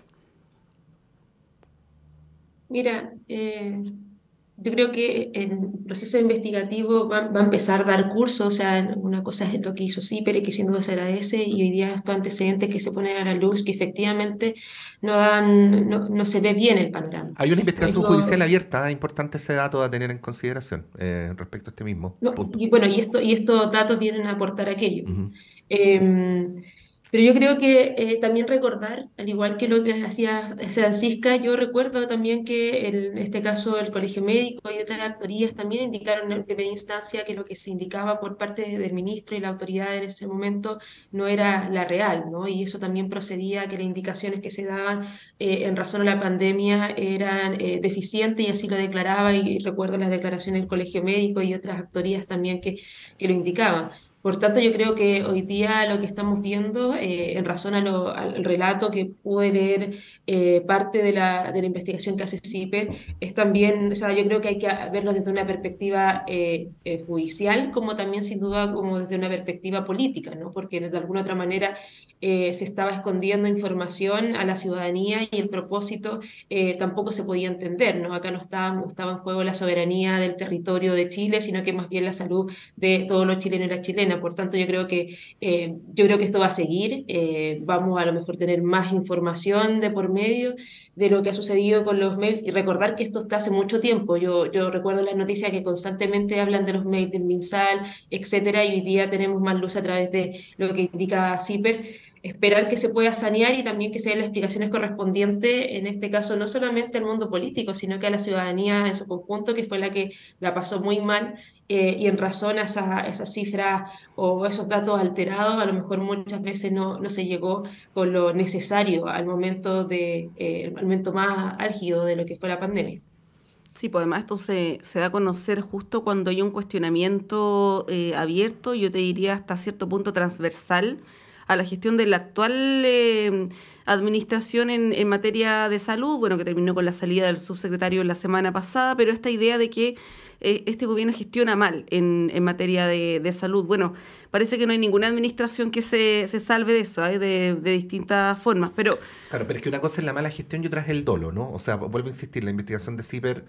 Mira, eh, yo creo que el proceso investigativo va, va a empezar a dar curso, o sea, una cosa es lo que hizo CIPER y que sin duda se agradece, y hoy día estos antecedentes que se ponen a la luz que efectivamente no, dan, no, no se ve bien el panorama. Hay una investigación Yo, judicial abierta, es importante ese dato a tener en consideración eh, respecto a este mismo no, punto. y bueno, y, esto, y estos datos vienen a aportar aquello. Uh-huh. Eh, Pero yo creo que eh, también recordar, al igual que lo que hacía Francisca, yo recuerdo también que en este caso el Colegio Médico y otras actorías también indicaron en primera instancia que lo que se indicaba por parte del ministro y la autoridad en ese momento no era la real, ¿no? Y eso también procedía a que las indicaciones que se daban eh, en razón a la pandemia eran eh, deficientes, y así lo declaraba, y recuerdo las declaraciones del Colegio Médico y otras actorías también que, que lo indicaban. Por tanto, yo creo que hoy día lo que estamos viendo, eh, en razón a lo, al relato que pude leer, eh, parte de la, de la investigación que hace CIPER, es también, o sea, yo creo que hay que verlo desde una perspectiva eh, eh, judicial, como también sin duda como desde una perspectiva política, ¿no? Porque de alguna otra manera eh, se estaba escondiendo información a la ciudadanía y el propósito eh, tampoco se podía entender, ¿no? Acá no estaba, no estaba en juego la soberanía del territorio de Chile, sino que más bien la salud de todos los chilenos y las chilenas. Por tanto, yo creo que, eh, yo creo que esto va a seguir. Eh, vamos a lo mejor tener más información de por medio de lo que ha sucedido con los mails y recordar que esto está hace mucho tiempo. Yo, yo recuerdo las noticias que constantemente hablan de los mails del MinSal, etcétera, y hoy día tenemos más luz a través de lo que indica CIPER. Esperar que se pueda sanear y también que se den las explicaciones correspondientes, en este caso no solamente al mundo político, sino que a la ciudadanía en su conjunto, que fue la que la pasó muy mal, eh, y en razón a esas esa cifras o esos datos alterados, a lo mejor muchas veces no, no se llegó con lo necesario al momento, de, eh, al momento más álgido de lo que fue la pandemia. Sí, pues además esto se, se da a conocer justo cuando hay un cuestionamiento eh, abierto, yo te diría hasta cierto punto transversal, a la gestión de la actual eh, administración en, en materia de salud, bueno, que terminó con la salida del subsecretario la semana pasada, pero esta idea de que eh, este gobierno gestiona mal en, en materia de, de salud, bueno, parece que no hay ninguna administración que se, se salve de eso, ¿eh? de, de distintas formas, pero... Claro, pero es que una cosa es la mala gestión y otra es el dolo, ¿no? O sea, vuelvo a insistir, la investigación de CIPER,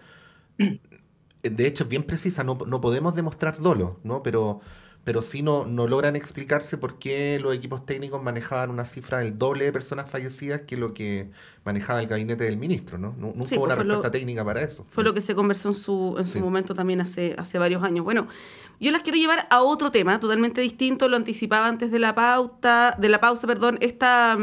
de hecho, es bien precisa, no, no podemos demostrar dolo, ¿no? Pero... pero sí no, no logran explicarse por qué los equipos técnicos manejaban una cifra del doble de personas fallecidas que lo que manejaba el gabinete del ministro, ¿no? Nunca sí, hubo pues una respuesta lo, técnica para eso. Fue lo que se conversó en su, en su sí. momento también hace, hace varios años. Bueno, yo las quiero llevar a otro tema, totalmente distinto, lo anticipaba antes de la pauta, de la pausa, perdón, esta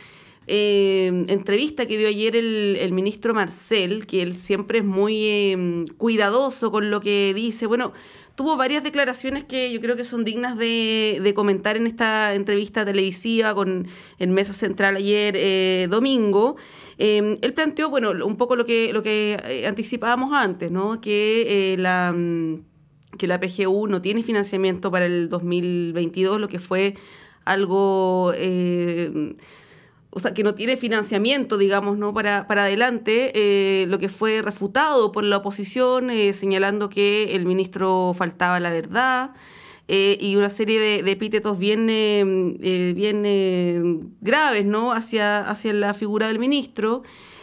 eh, entrevista que dio ayer el, el ministro Marcel, que él siempre es muy eh, cuidadoso con lo que dice, bueno... Tuvo varias declaraciones que yo creo que son dignas de, de comentar en esta entrevista televisiva con en Mesa Central ayer eh, domingo. Eh, él planteó, bueno, un poco lo que, lo que anticipábamos antes, ¿no? Que, eh, la, que la P G U no tiene financiamiento para el dos mil veintidós, lo que fue algo... Eh, o sea, que no tiene financiamiento, digamos, ¿no? para, para adelante, eh, lo que fue refutado por la oposición, eh, señalando que el ministro faltaba la verdad, eh, y una serie de, de epítetos bien, eh, bien eh, graves, ¿no? hacia, hacia la figura del ministro.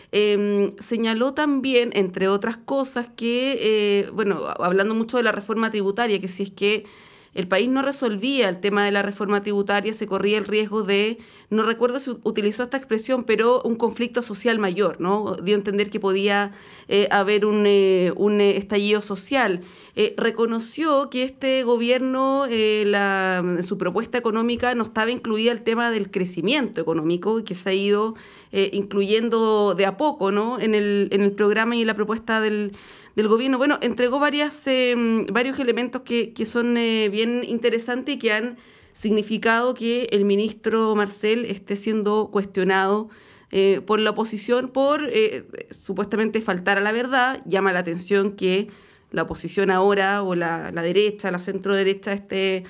Eh, señaló también, entre otras cosas, que, eh, bueno, hablando mucho de la reforma tributaria, que si es que el país no resolvía el tema de la reforma tributaria, se corría el riesgo de, no recuerdo si utilizó esta expresión, pero un conflicto social mayor, ¿no? Dio a entender que podía eh, haber un, eh, un estallido social. Eh, reconoció que este gobierno, eh, la, en su propuesta económica, no estaba incluida el tema del crecimiento económico, y que se ha ido eh, incluyendo de a poco, ¿no? en el, en el programa y en la propuesta del del gobierno. Bueno, entregó varias, eh, varios elementos que, que son eh, bien interesantes y que han significado que el ministro Marcel esté siendo cuestionado eh, por la oposición por eh, supuestamente faltar a la verdad. Llama la atención que la oposición ahora, o la, la derecha, la centro derecha, esté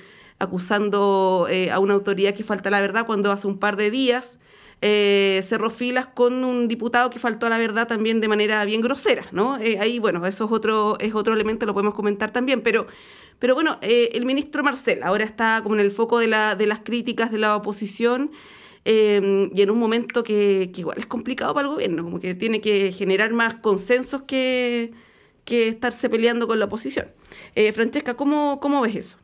acusando eh, a una autoridad que falta a la verdad, cuando hace un par de días Eh, cerró filas con un diputado que faltó a la verdad también de manera bien grosera, ¿no? Eh, ahí, bueno, eso es otro, es otro elemento, lo podemos comentar también, pero, pero bueno, eh, el ministro Marcel ahora está como en el foco de, la, de las críticas de la oposición, eh, y en un momento que, que igual es complicado para el gobierno, como que tiene que generar más consensos que, que estarse peleando con la oposición. Eh, Francesca, ¿cómo, cómo ves eso?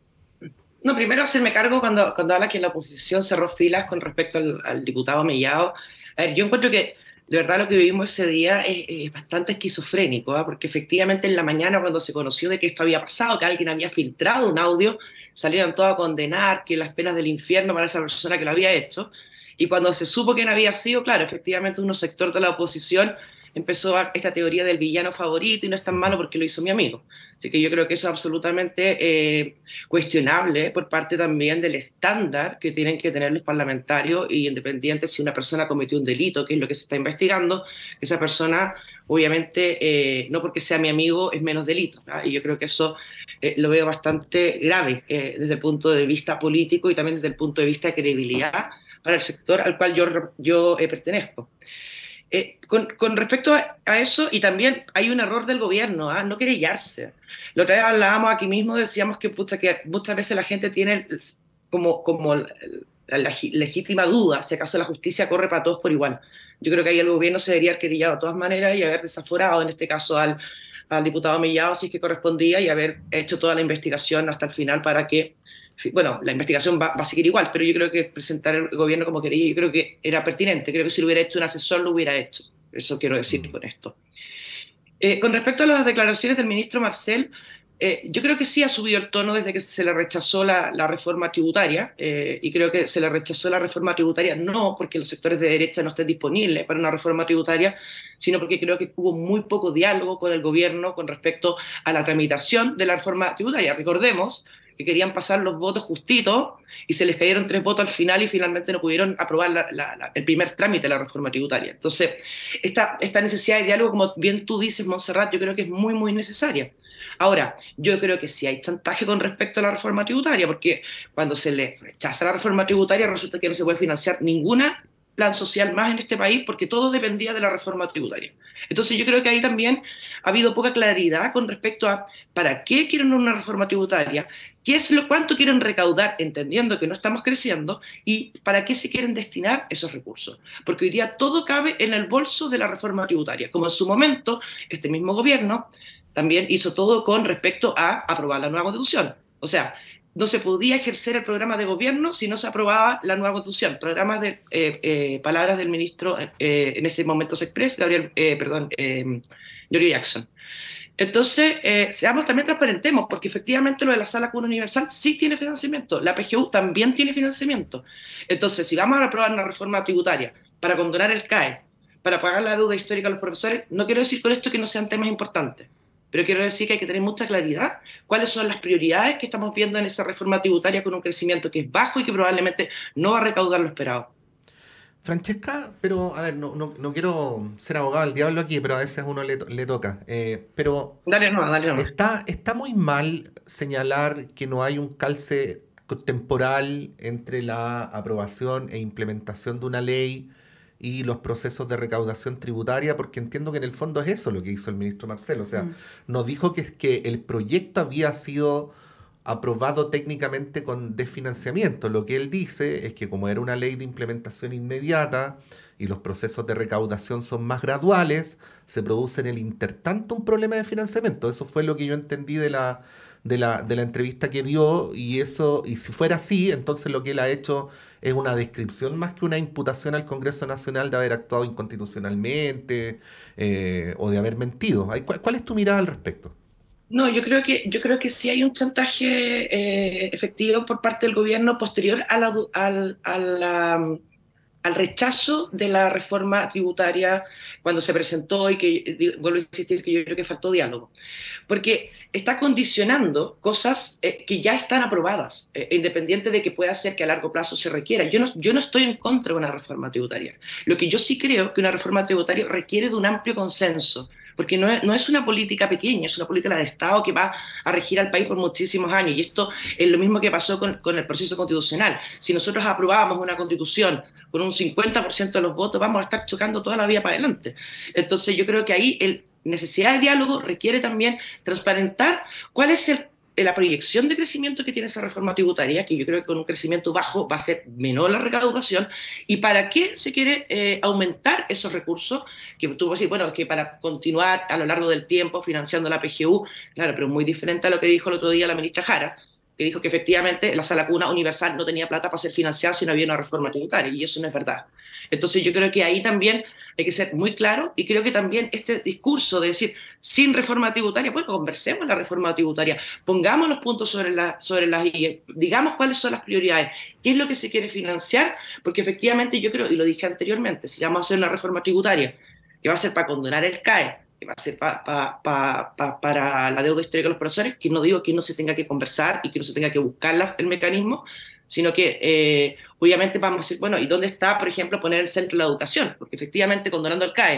No, primero hacerme cargo cuando, cuando habla que la oposición cerró filas con respecto al, al diputado Mellado. A ver, yo encuentro que de verdad lo que vivimos ese día es, es bastante esquizofrénico, ¿eh? Porque efectivamente en la mañana, cuando se conoció de que esto había pasado, que alguien había filtrado un audio, salieron todos a condenar que las penas del infierno para esa persona que lo había hecho. Y cuando se supo quién había sido, claro, efectivamente un sector de la oposición empezó a, esta teoría del villano favorito, y no es tan malo porque lo hizo mi amigo. Así que yo creo que eso es absolutamente eh, cuestionable por parte también del estándar que tienen que tener los parlamentarios, y independiente si una persona cometió un delito, que es lo que se está investigando, que esa persona obviamente eh, no porque sea mi amigo es menos delito, ¿no? Y yo creo que eso eh, lo veo bastante grave eh, desde el punto de vista político y también desde el punto de vista de credibilidad para el sector al cual yo, yo eh, pertenezco. Eh, con, con respecto a, a eso, y también hay un error del gobierno, ¿eh? No querellarse. La otra vez hablábamos aquí mismo, decíamos que, pucha, que muchas veces la gente tiene como, como la, la legítima duda si acaso la justicia corre para todos por igual. Yo creo que ahí el gobierno se debería haber querellado de todas maneras y haber desaforado, en este caso, al, al diputado Mellado, si es que correspondía, y haber hecho toda la investigación hasta el final para que, bueno, la investigación va, va a seguir igual, pero yo creo que presentar el gobierno como quería, yo creo que era pertinente. Creo que si lo hubiera hecho un asesor, lo hubiera hecho. Eso quiero decir con esto. Eh, con respecto a las declaraciones del ministro Marcel, Eh, yo creo que sí ha subido el tono desde que se le rechazó la, la reforma tributaria, eh, y creo que se le rechazó la reforma tributaria no porque los sectores de derecha no estén disponibles para una reforma tributaria, sino porque creo que hubo muy poco diálogo con el gobierno con respecto a la tramitación de la reforma tributaria. Recordemos que querían pasar los votos justitos y se les cayeron tres votos al final y finalmente no pudieron aprobar la, la, la, el primer trámite de la reforma tributaria. Entonces, esta, esta necesidad de diálogo, como bien tú dices, Montserrat, yo creo que es muy, muy necesaria. Ahora, yo creo que sí hay chantaje con respecto a la reforma tributaria, porque cuando se le rechaza la reforma tributaria resulta que no se puede financiar ninguna plan social más en este país porque todo dependía de la reforma tributaria. Entonces yo creo que ahí también ha habido poca claridad con respecto a para qué quieren una reforma tributaria, qué es lo, cuánto quieren recaudar, entendiendo que no estamos creciendo, y para qué se quieren destinar esos recursos. Porque hoy día todo cabe en el bolso de la reforma tributaria, como en su momento este mismo gobierno también hizo todo con respecto a aprobar la nueva Constitución. O sea, no se podía ejercer el programa de gobierno si no se aprobaba la nueva Constitución. Programas de eh, eh, palabras del ministro, eh, en ese momento se expresa, Gabriel, eh, perdón, eh, Giorgio Jackson. Entonces, eh, seamos también transparentemos, porque efectivamente lo de la Sala Común Universal sí tiene financiamiento, la P G U también tiene financiamiento. Entonces, si vamos a aprobar una reforma tributaria para condonar el C A E, para pagar la deuda histórica a los profesores, no quiero decir con esto que no sean temas importantes, pero quiero decir que hay que tener mucha claridad cuáles son las prioridades que estamos viendo en esa reforma tributaria con un crecimiento que es bajo y que probablemente no va a recaudar lo esperado. Francesca, pero a ver, no, no, no quiero ser abogado del diablo aquí, pero a veces a uno le, le toca. Eh, pero dale no, dale no. Está, está muy mal señalar que no hay un calce temporal entre la aprobación e implementación de una ley y los procesos de recaudación tributaria, porque entiendo que en el fondo es eso lo que hizo el ministro Marcel. O sea, mm. nos dijo que, que el proyecto había sido aprobado técnicamente con desfinanciamiento. Lo que él dice es que como era una ley de implementación inmediata y los procesos de recaudación son más graduales, se produce en el intertanto un problema de financiamiento. Eso fue lo que yo entendí de la, de la, de la entrevista que dio, y eso, y si fuera así, entonces lo que él ha hecho es una descripción más que una imputación al Congreso Nacional de haber actuado inconstitucionalmente eh, o de haber mentido. ¿Cuál, ¿Cuál es tu mirada al respecto? No, yo creo que, yo creo que sí hay un chantaje eh, efectivo por parte del gobierno posterior a la, al, a la, al rechazo de la reforma tributaria cuando se presentó, y que, vuelvo a insistir, que yo creo que faltó diálogo. Porque está condicionando cosas eh, que ya están aprobadas, eh, independiente de que pueda ser que a largo plazo se requiera. Yo no, yo no estoy en contra de una reforma tributaria. Lo que yo sí creo que una reforma tributaria requiere de un amplio consenso, porque no es, no es una política pequeña, es una política de Estado que va a regir al país por muchísimos años. Y esto es lo mismo que pasó con, con el proceso constitucional. Si nosotros aprobábamos una constitución con un cincuenta por ciento de los votos, vamos a estar chocando toda la vida para adelante. Entonces yo creo que ahí el necesidad de diálogo requiere también transparentar cuál es el, la proyección de crecimiento que tiene esa reforma tributaria, que yo creo que con un crecimiento bajo va a ser menor la recaudación, y para qué se quiere eh, aumentar esos recursos, que tú puedes decir, bueno, es que para continuar a lo largo del tiempo financiando la P G U, claro, pero muy diferente a lo que dijo el otro día la ministra Jara, que dijo que efectivamente la Sala Cuna Universal no tenía plata para ser financiada si no había una reforma tributaria, y eso no es verdad. Entonces yo creo que ahí también hay que ser muy claro, y creo que también este discurso de decir sin reforma tributaria, bueno, conversemos la reforma tributaria, pongamos los puntos sobre la, sobre las I, digamos cuáles son las prioridades, qué es lo que se quiere financiar, porque efectivamente yo creo, y lo dije anteriormente, si vamos a hacer una reforma tributaria que va a ser para condonar el C A E, que va a ser pa, pa, pa, pa, para la deuda histórica de los profesores, que no digo que no se tenga que conversar y que no se tenga que buscar la, el mecanismo, sino que eh, obviamente vamos a decir, bueno, ¿y dónde está, por ejemplo, poner el centro de la educación? Porque efectivamente, condonando el C A E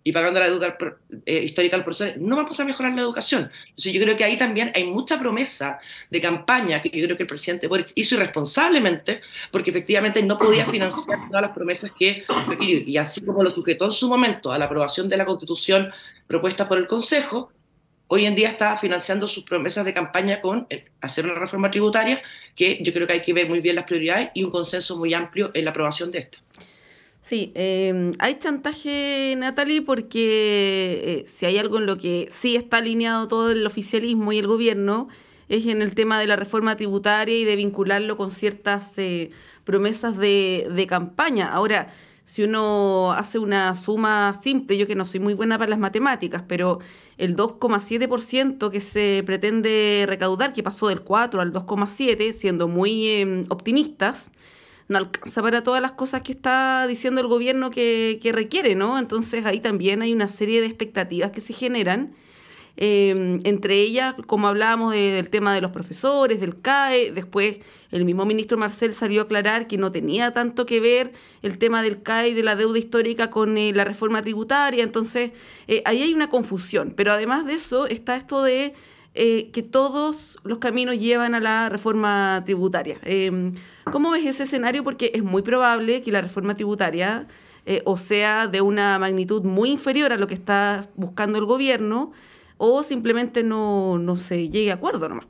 y pagando la deuda eh, histórica al profesor, no vamos a mejorar la educación. Entonces yo creo que ahí también hay mucha promesa de campaña que yo creo que el presidente Boric hizo irresponsablemente, porque efectivamente no podía financiar todas las promesas que requirió. Y así como lo sujetó en su momento a la aprobación de la Constitución propuesta por el Consejo, hoy en día está financiando sus promesas de campaña con hacer una reforma tributaria, que yo creo que hay que ver muy bien las prioridades y un consenso muy amplio en la aprobación de esta. Sí, eh, hay chantaje, Natalie, porque eh, si hay algo en lo que sí está alineado todo el oficialismo y el gobierno, es en el tema de la reforma tributaria y de vincularlo con ciertas eh, promesas de, de campaña. Ahora, si uno hace una suma simple, yo que no soy muy buena para las matemáticas, pero el dos coma siete por ciento que se pretende recaudar, que pasó del cuatro al dos coma siete, siendo muy eh, optimistas, no alcanza para todas las cosas que está diciendo el gobierno que, que requiere, ¿no? Entonces ahí también hay una serie de expectativas que se generan, eh, entre ellas, como hablábamos de, del tema de los profesores, del C A E, después el mismo ministro Marcel salió a aclarar que no tenía tanto que ver el tema del C A E y de la deuda histórica con eh, la reforma tributaria, entonces eh, ahí hay una confusión, pero además de eso está esto de eh, que todos los caminos llevan a la reforma tributaria. Eh, ¿Cómo ves ese escenario? Porque es muy probable que la reforma tributaria eh, o sea de una magnitud muy inferior a lo que está buscando el gobierno, o simplemente no, no se llegue a acuerdo nomás.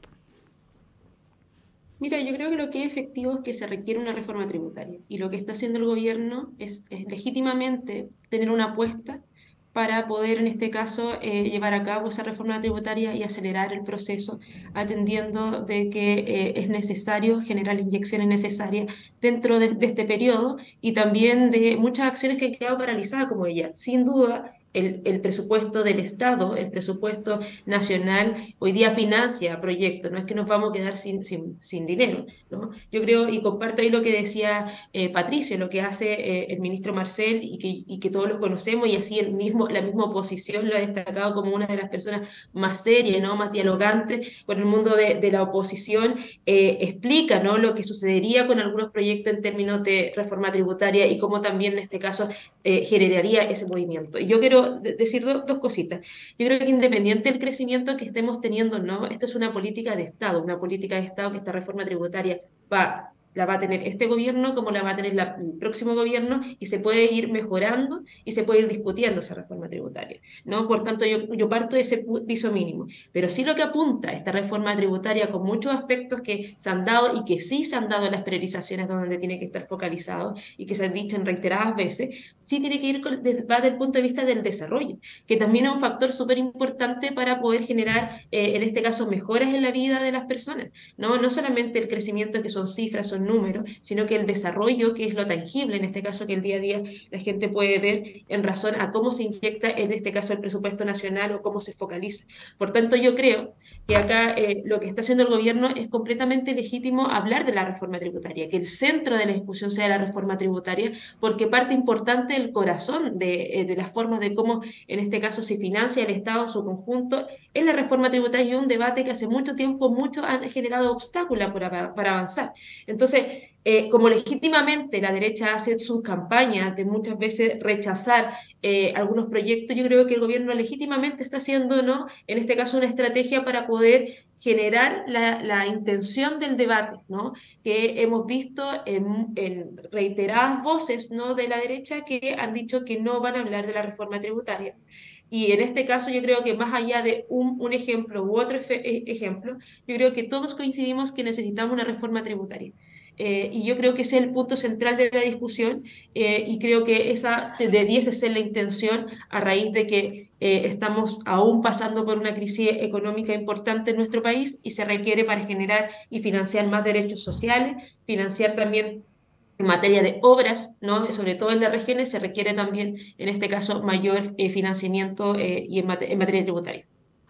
Mira, yo creo que lo que es efectivo es que se requiere una reforma tributaria, y lo que está haciendo el gobierno es, es legítimamente tener una apuesta para poder, en este caso, eh, llevar a cabo esa reforma tributaria y acelerar el proceso, atendiendo de que eh, es necesario generar inyecciones necesarias dentro de, de este periodo, y también de muchas acciones que han quedado paralizadas como ella. Sin duda, El, el presupuesto del Estado, el presupuesto nacional, hoy día financia proyectos, no es que nos vamos a quedar sin, sin, sin dinero, ¿no? Yo creo, y comparto ahí lo que decía eh, Patricio, lo que hace eh, el ministro Marcel, y que, y que todos lo conocemos, y así el mismo, la misma oposición lo ha destacado como una de las personas más serias, ¿no? Más dialogantes con el mundo de, de la oposición, eh, explica, ¿no? Lo que sucedería con algunos proyectos en términos de reforma tributaria y cómo también en este caso eh, generaría ese movimiento. Y yo quiero decir do, dos cositas. Yo creo que independiente del crecimiento que estemos teniendo, ¿no? Esto es una política de Estado, una política de Estado que esta reforma tributaria va, la va a tener este gobierno como la va a tener la, el próximo gobierno, y se puede ir mejorando y se puede ir discutiendo esa reforma tributaria, ¿no? Por tanto, yo, yo parto de ese piso mínimo. Pero sí lo que apunta esta reforma tributaria, con muchos aspectos que se han dado y que sí se han dado en las priorizaciones donde tiene que estar focalizado y que se han dicho en reiteradas veces, sí tiene que ir con, va desde el punto de vista del desarrollo, que también es un factor súper importante para poder generar, eh, en este caso, mejoras en la vida de las personas, ¿no? No solamente el crecimiento, que son cifras, son números, sino que el desarrollo, que es lo tangible, en este caso, que el día a día la gente puede ver en razón a cómo se inyecta, en este caso, el presupuesto nacional o cómo se focaliza. Por tanto, yo creo que acá eh, lo que está haciendo el gobierno es completamente legítimo hablar de la reforma tributaria, que el centro de la discusión sea la reforma tributaria, porque parte importante del corazón de, eh, de las formas de cómo, en este caso, se financia el Estado en su conjunto, es la reforma tributaria, y un debate que hace mucho tiempo muchos han generado obstáculos para, para avanzar. Entonces, Eh, como legítimamente la derecha hace sus campañas de muchas veces rechazar eh, algunos proyectos, yo creo que el gobierno legítimamente está haciendo, ¿no? En este caso, una estrategia para poder generar la, la intención del debate, ¿no? Que hemos visto en, en reiteradas voces, ¿no? De la derecha, que han dicho que no van a hablar de la reforma tributaria. Y en este caso yo creo que más allá de un, un ejemplo u otro ejemplo, yo creo que todos coincidimos que necesitamos una reforma tributaria. Eh, y yo creo que ese es el punto central de la discusión, eh, y creo que esa debiese ser la intención, a raíz de que eh, estamos aún pasando por una crisis económica importante en nuestro país, y se requiere, para generar y financiar más derechos sociales, financiar también en materia de obras, ¿no? Sobre todo en las regiones, se requiere también, en este caso, mayor eh, financiamiento eh, y en, mate en materia tributaria.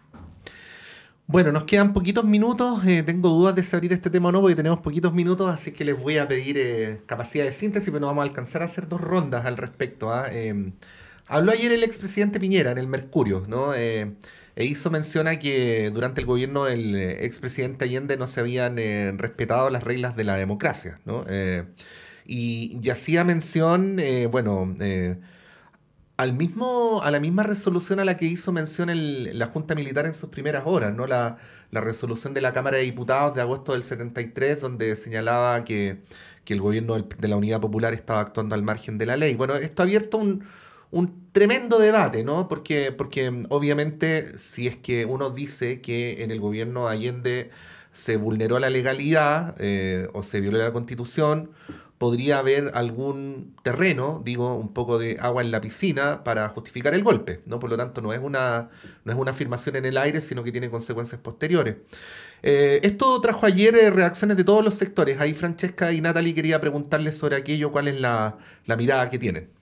Bueno, nos quedan poquitos minutos, eh, tengo dudas de si abrir este tema o no, porque tenemos poquitos minutos, así que les voy a pedir eh, capacidad de síntesis, pero no vamos a alcanzar a hacer dos rondas al respecto, ¿ah? Eh, habló ayer el expresidente Piñera en el Mercurio, ¿no? Eh, e hizo mención a que durante el gobierno del expresidente Allende no se habían eh, respetado las reglas de la democracia, ¿no? Eh, y, y hacía mención, eh, bueno... Eh, al mismo, a la misma resolución a la que hizo mención el- la Junta Militar en sus primeras horas, ¿no? La, la resolución de la Cámara de Diputados de agosto del setenta y tres, donde señalaba que, que el gobierno del- de la Unidad Popular estaba actuando al margen de la ley. Bueno, esto ha abierto un, un tremendo debate, ¿no? Porque, porque mm, obviamente si es que uno dice que en el gobierno de Allende se vulneró la legalidad eh, o se violó la Constitución, podría haber algún terreno, digo, un poco de agua en la piscina para justificar el golpe, ¿no? Por lo tanto, no es una, no es una afirmación en el aire, sino que tiene consecuencias posteriores. Eh, esto trajo ayer eh, reacciones de todos los sectores. Ahí Francesca y Natalie quería preguntarles sobre aquello, cuál es la, la mirada que tienen.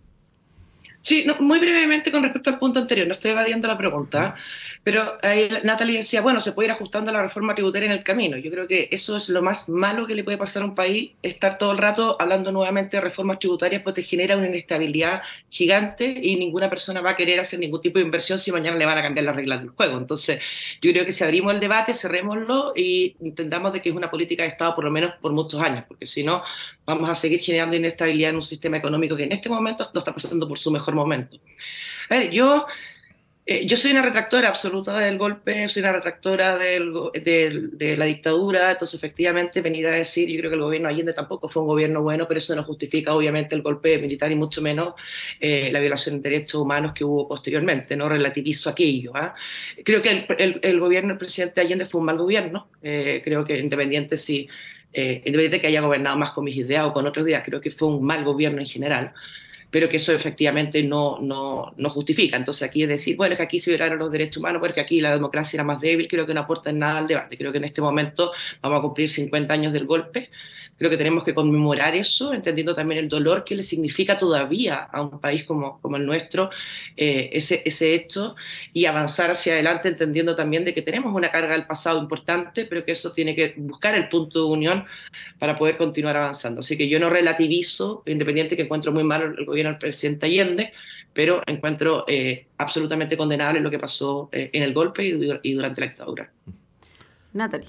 Sí, no, muy brevemente con respecto al punto anterior, no estoy evadiendo la pregunta, pero ahí Natalie decía, bueno, se puede ir ajustando a la reforma tributaria en el camino. Yo creo que eso es lo más malo que le puede pasar a un país, estar todo el rato hablando nuevamente de reformas tributarias, pues te genera una inestabilidad gigante y ninguna persona va a querer hacer ningún tipo de inversión si mañana le van a cambiar las reglas del juego. Entonces, yo creo que si abrimos el debate, cerrémoslo y entendamos de que es una política de Estado por lo menos por muchos años, porque si no, vamos a seguir generando inestabilidad en un sistema económico que en este momento no está pasando por su mejor momento. A ver, yo, eh, yo soy una retractora absoluta del golpe, soy una retractora del, del, de la dictadura, entonces efectivamente venir a decir, yo creo que el gobierno de Allende tampoco fue un gobierno bueno, pero eso no justifica obviamente el golpe militar y mucho menos eh, la violación de derechos humanos que hubo posteriormente, no relativizo aquello. ¿eh? Creo que el, el, el gobierno del presidente Allende fue un mal gobierno, eh, creo que independiente si... Eh, independiente de que haya gobernado más con mis ideas o con otras ideas, creo que fue un mal gobierno en general, pero que eso efectivamente no, no, no justifica. Entonces aquí es decir, bueno, es que aquí se violaron los derechos humanos porque aquí la democracia era más débil, creo que no aporta nada al debate. Creo que en este momento vamos a cumplir cincuenta años del golpe, creo que tenemos que conmemorar eso, entendiendo también el dolor que le significa todavía a un país como, como el nuestro eh, ese, ese hecho, y avanzar hacia adelante entendiendo también de que tenemos una carga del pasado importante, pero que eso tiene que buscar el punto de unión para poder continuar avanzando. Así que yo no relativizo, independiente que encuentro muy mal el gobierno del presidente Allende, pero encuentro eh, absolutamente condenable lo que pasó eh, en el golpe y, y durante la dictadura. Natalie.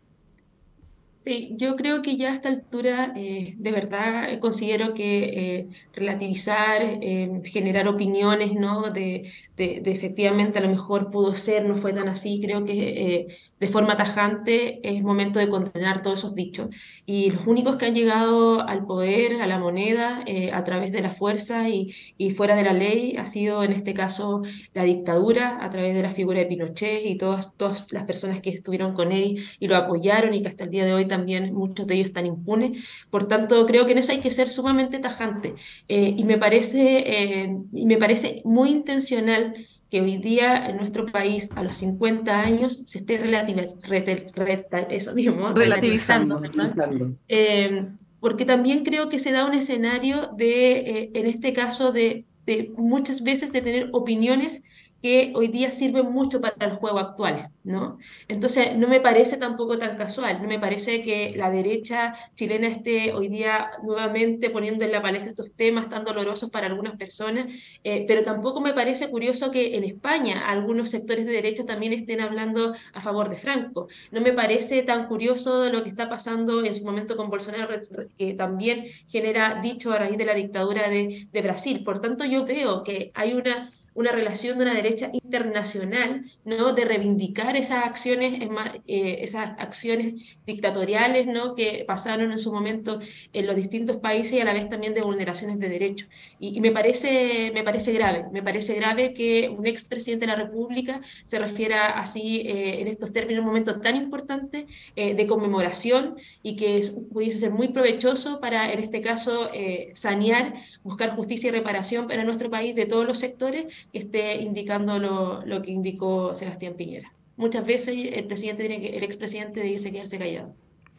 Sí, yo creo que ya a esta altura eh, de verdad eh, considero que eh, relativizar, eh, generar opiniones, ¿no? De, de, de efectivamente a lo mejor pudo ser, no fue tan así, creo que eh, de forma tajante es momento de condenar todos esos dichos. Y los únicos que han llegado al poder, a la moneda, eh, a través de la fuerza y, y fuera de la ley, ha sido en este caso la dictadura, a través de la figura de Pinochet y todas, todas las personas que estuvieron con él y lo apoyaron y que hasta el día de hoy también muchos de ellos están impunes. Por tanto, creo que en eso hay que ser sumamente tajante. Eh, y, me parece, eh, y me parece muy intencional que hoy día en nuestro país, a los cincuenta años, se esté relativiz rete, reta, eso mismo, relativizando. relativizando eh, porque también creo que se da un escenario de, eh, en este caso, de, de muchas veces de tener opiniones que hoy día sirven mucho para el juego actual, ¿no? Entonces, no me parece tampoco tan casual, no me parece que la derecha chilena esté hoy día nuevamente poniendo en la palestra estos temas tan dolorosos para algunas personas, eh, pero tampoco me parece curioso que en España algunos sectores de derecha también estén hablando a favor de Franco. No me parece tan curioso lo que está pasando en su momento con Bolsonaro, que también genera dicho a raíz de la dictadura de, de Brasil. Por tanto, yo veo que hay una una relación de una derecha internacional, ¿no? De reivindicar esas acciones, eh, esas acciones dictatoriales, ¿no? Que pasaron en su momento en los distintos países y a la vez también de vulneraciones de derechos. Y, y me, parece, me parece grave, me parece grave que un expresidente de la República se refiera así eh, en estos términos, en un momento tan importante eh, de conmemoración y que es, pudiese ser muy provechoso para, en este caso, eh, sanear, buscar justicia y reparación para nuestro país de todos los sectores, que esté indicando lo, lo que indicó Sebastián Piñera. Muchas veces el presidente tiene que, el expresidente debiese quedarse callado.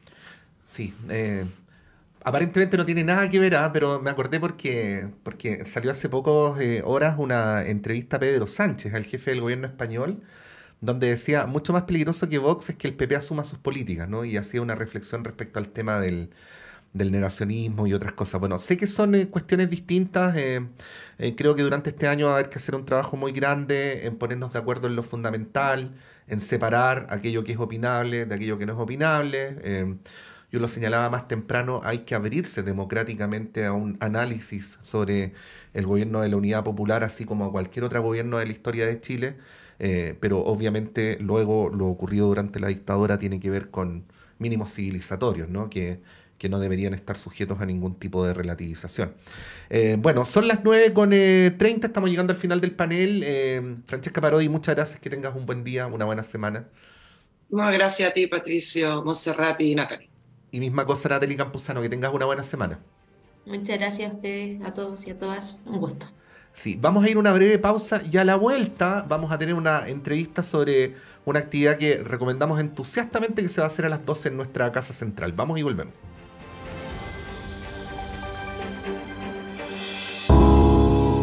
Sí, eh, aparentemente no tiene nada que ver, ¿eh? Pero me acordé porque, porque salió hace pocas eh, horas una entrevista a Pedro Sánchez, al jefe del gobierno español, donde decía, mucho más peligroso que Vox es que el P P asuma sus políticas, ¿no? Y hacía una reflexión respecto al tema del, del negacionismo y otras cosas. Bueno, sé que son eh, cuestiones distintas. Eh, eh, creo que durante este año va a haber que hacer un trabajo muy grande en ponernos de acuerdo en lo fundamental, en separar aquello que es opinable de aquello que no es opinable. Eh, yo lo señalaba más temprano, hay que abrirse democráticamente a un análisis sobre el gobierno de la Unidad Popular, así como a cualquier otro gobierno de la historia de Chile, eh, pero obviamente luego lo ocurrido durante la dictadura tiene que ver con mínimos civilizatorios, ¿no? Que, que no deberían estar sujetos a ningún tipo de relativización. Eh, bueno, son las nueve con treinta, estamos llegando al final del panel. Eh, Francesca Parodi, muchas gracias, que tengas un buen día, una buena semana. No, gracias a ti, Patricio, Montserrat y Natalie. Y misma cosa, Natalie Campuzano, que tengas una buena semana. Muchas gracias a ustedes, a todos y a todas. Un gusto. Sí, vamos a ir a una breve pausa y a la vuelta vamos a tener una entrevista sobre una actividad que recomendamos entusiastamente que se va a hacer a las doce en nuestra casa central. Vamos y volvemos.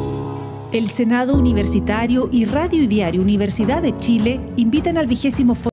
El Senado Universitario y Radio y Diario Universidad de Chile invitan al vigésimo